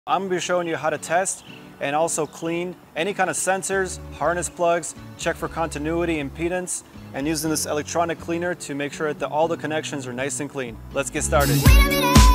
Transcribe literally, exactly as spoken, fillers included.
I'm going to be showing you how to test and also clean any kind of sensors, harness plugs, check for continuity, impedance, and using this electronic cleaner to make sure that all the connections are nice and clean. Let's get started.